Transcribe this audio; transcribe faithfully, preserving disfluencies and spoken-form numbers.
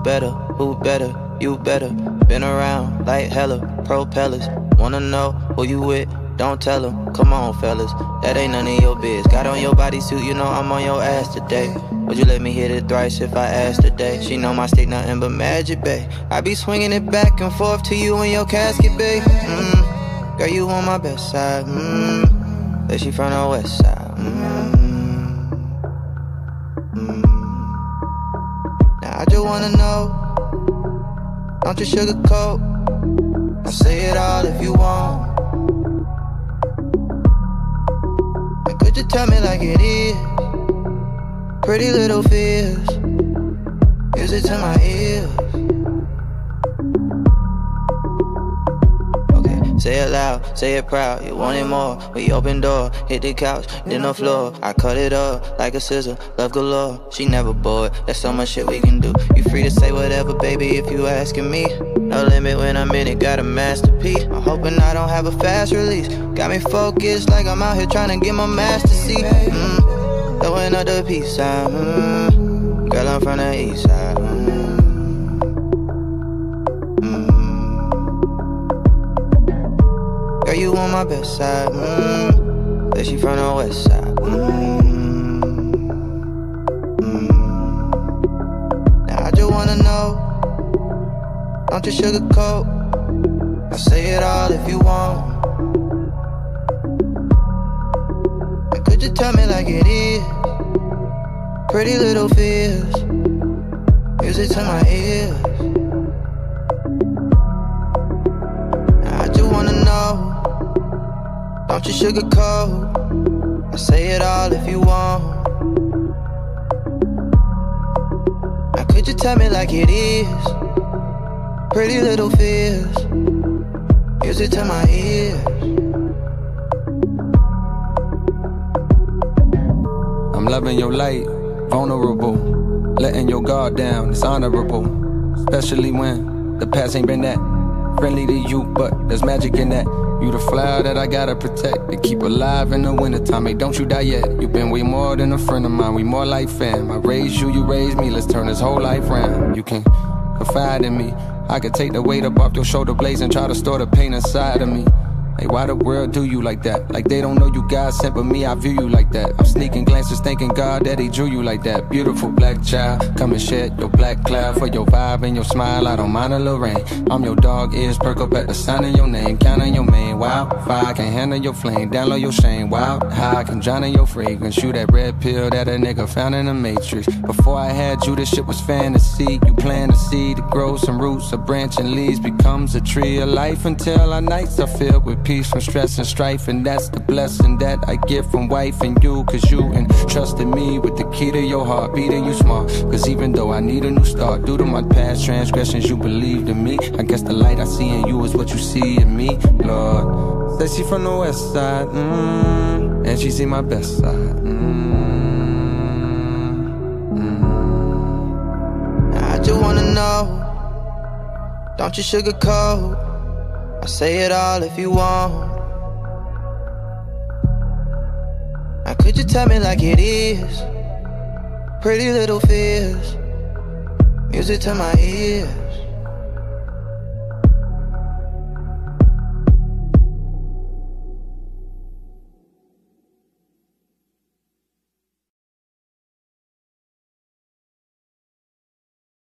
better, who better, you better. Been around like hella propellers. Wanna know who you with? Don't tell them, come on fellas, that ain't none of your biz. Got on your bodysuit, you know I'm on your ass today. Would you let me hit it thrice if I asked today? She know my stick nothing but magic, babe. I be swinging it back and forth to you in your casket, babe. Mm. Girl, you on my best side, mm. But she from the west side, mm. Mm. Now I just wanna know, don't you sugarcoat, I'll say it all if you want. Could you tell me like it is? Pretty little fears, music to my ears. Okay, say it loud, say it proud. You want it more? We open door, hit the couch, then the floor. I cut it up like a scissor, love galore. She never bored, there's so much shit we can do. You free to say whatever, baby, if you asking me. No limit when I'm in it, got a masterpiece. I'm hoping I don't have a fast release. Got me focused like I'm out here trying to get my master seat. Mm, throwing up the peace sign. Mm, girl, I'm from the east side. Mm, mm. Girl, you on my best side. Mm, but she from the west side. Mm, mm. Now I just wanna know, don't you sugarcoat, I'll say it all if you want. And could you tell me like it is? Pretty little fears, music to my ears. I just wanna know, don't you sugarcoat, I'll say it all if you want. And could you tell me like it is? Pretty little fears, music to my ears. I'm loving your light, vulnerable. Letting your guard down, it's honorable. Especially when the past ain't been that friendly to you, but there's magic in that. You the flower that I gotta protect and keep alive in the wintertime. Hey, don't you die yet. You've been way more than a friend of mine. We more like fam. I raised you, you raised me. Let's turn this whole life round. You can confide in me. I could take the weight up off your shoulder blades and try to store the pain inside of me. Like, why the world do you like that? Like they don't know you God sent, but me, I view you like that. I'm sneaking glances, thanking God that he drew you like that. Beautiful black child, come and shed your black cloud. For your vibe and your smile, I don't mind a little rain. I'm your dog, ears perk up at the sound of your name. Counting your mane, wildfire, can handle your flame. Down low your shame, wild high, can drown in your fragrance. You that red pill that a nigga found in the matrix. Before I had you, this shit was fantasy. You plant a seed to grow some roots, a branch and leaves becomes a tree of life. Until our nights are filled with peace from stress and strife. And that's the blessing that I get from wife and you. Cause you entrusted me with the key to your heart, beating you smart. Cause even though I need a new start, due to my past transgressions, you believed in me. I guess the light I see in you is what you see in me, Lord. Says she from the west side, mm, and she see my best side, mm, mm. I just wanna know, don't you sugarcoat, I'll say it all if you want. Now could you tell me like it is? Pretty little fears, music to my ears.